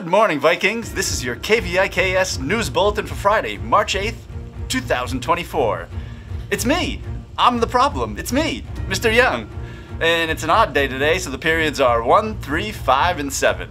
Good morning, Vikings. This is your KVIKS News Bulletin for Friday, March 8th, 2024. It's me. I'm the problem. It's me, Mr. Young. And it's an odd day today, so the periods are 1, 3, 5, and 7.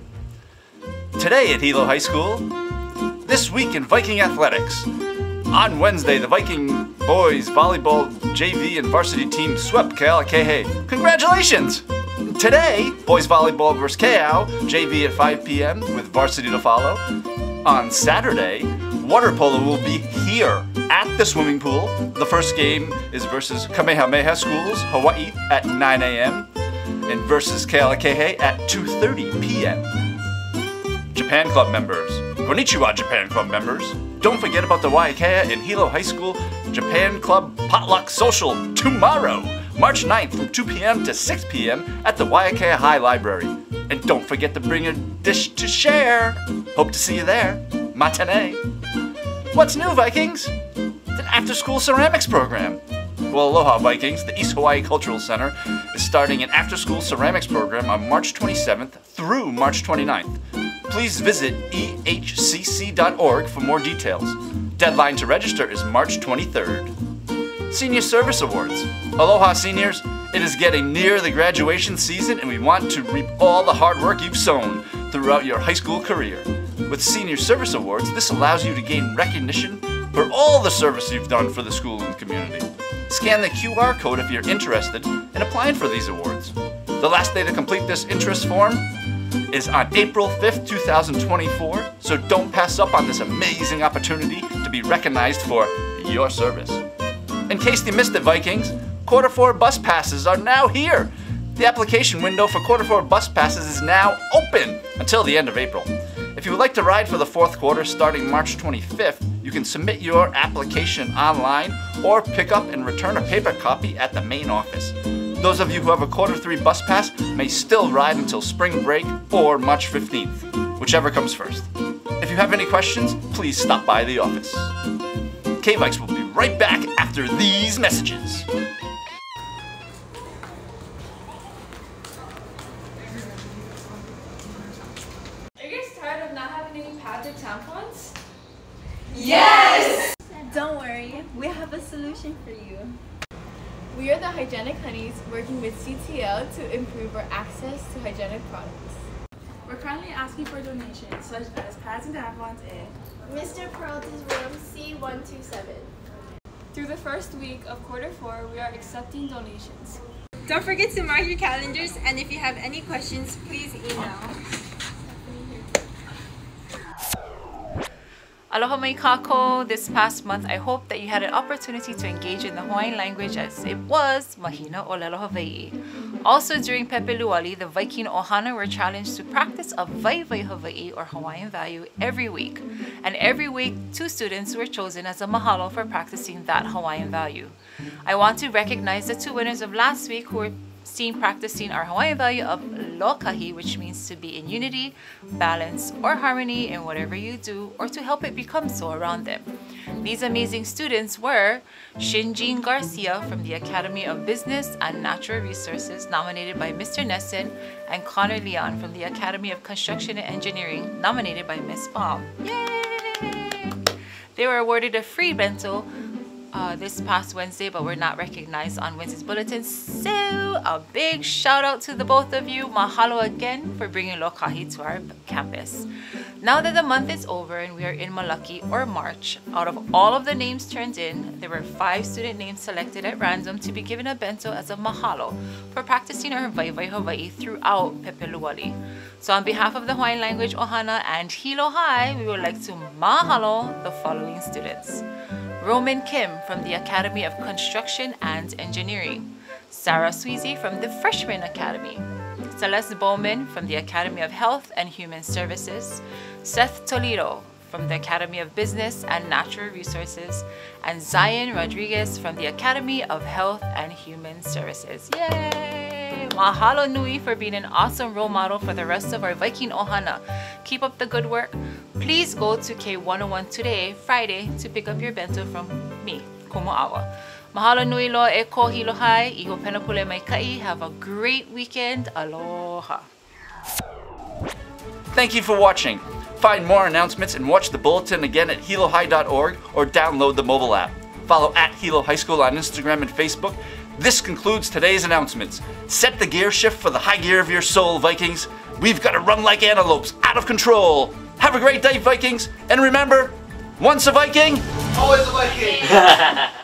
Today at Hilo High School, this week in Viking Athletics. On Wednesday, the Viking boys volleyball JV and varsity team swept KVIKS. Congratulations! Today, boys volleyball versus KO, JV at 5 p.m. with varsity to follow. On Saturday, water polo will be here at the swimming pool. The first game is versus Kamehameha Schools, Hawaii at 9 a.m. and versus KVIKS at 2:30 p.m. Japan Club members, Konnichiwa Japan Club members, don't forget about the Waiakea and Hilo High School Japan Club Potluck Social tomorrow, March 9th from 2 p.m. to 6 p.m. at the Waiakea High Library. And don't forget to bring a dish to share. Hope to see you there. Matinee. What's new, Vikings? It's an after-school ceramics program. Well, aloha, Vikings. The East Hawaii Cultural Center is starting an after-school ceramics program on March 27th through March 29th. Please visit ehcc.org for more details. Deadline to register is March 23rd. Senior Service Awards. Aloha, seniors. It is getting near the graduation season and we want to reap all the hard work you've sown throughout your high school career. With Senior Service Awards, this allows you to gain recognition for all the service you've done for the school and community. Scan the QR code if you're interested in applying for these awards. The last day to complete this interest form is on April 5th, 2024, so don't pass up on this amazing opportunity to be recognized for your service. In case you missed it, Vikings, Q4 bus passes are now here. The application window for Q4 bus passes is now open until the end of April. If you would like to ride for the fourth quarter starting March 25th, you can submit your application online or pick up and return a paper copy at the main office. Those of you who have a Q3 bus pass may still ride until spring break or March 15th, whichever comes first. If you have any questions, please stop by the office. KVIKS will be right back after these messages. Are you guys tired of not having any pads or tampons? Yes! Don't worry, we have a solution for you. We are the Hygienic Honeys working with CTL to improve our access to hygienic products. We're currently asking for donations such as pads and tampons in Mr. Peralta's room C127. Through the first week of Q4, we are accepting donations. Don't forget to mark your calendars, and if you have any questions, please email. Aloha mai kako. This past month, I hope that you had an opportunity to engage in the Hawaiian language as it was Mahina o Lelo Hawaii. Also during Pepe Luali, the Viking Ohana were challenged to practice a Waiver Hawaii or Hawaiian value every week. And every week, 2 students were chosen as a mahalo for practicing that Hawaiian value. I want to recognize the 2 winners of last week who were seen practicing our Hawaiian value of lokahi, which means to be in unity, balance, or harmony in whatever you do, or to help it become so around them. These amazing students were Shinjin Garcia from the Academy of Business and Natural Resources, nominated by Mr. Nessen, and Connor Leon from the Academy of Construction and Engineering, nominated by Miss Baum. Yay! They were awarded a free bento this past Wednesday, but were not recognized on Wednesday's bulletin. So a big shout out to the both of you. Mahalo again for bringing lokahi to our campus. Now that the month is over and we are in Malaki or March, out of all of the names turned in, there were 5 student names selected at random to be given a bento as a mahalo for practicing our Waiver Hawaii throughout Pepe Luali. So on behalf of the Hawaiian Language Ohana and Hilo High, we would like to mahalo the following students. Roman Kim from the Academy of Construction and Engineering, Sarah Sweezy from the Freshman Academy, Celeste Bowman from the Academy of Health and Human Services, Seth Toledo from the Academy of Business and Natural Resources, and Zion Rodriguez from the Academy of Health and Human Services. Yay! Mahalo nui for being an awesome role model for the rest of our Viking Ohana. Keep up the good work. Please go to K101 today, Friday, to pick up your bento from me, Kumo'awa. Mahalo nui loa e ko hilo hai, iho penapule mai kai. Have a great weekend. Aloha. Thank you for watching. Find more announcements and watch the Bulletin again at hilo-hi.org or download the mobile app. Follow at Hilo High School on Instagram and Facebook. This concludes today's announcements. Set the gear shift for the high gear of your soul, Vikings. We've got to run like antelopes, out of control. Have a great day, Vikings. And remember, once a Viking, always a Viking.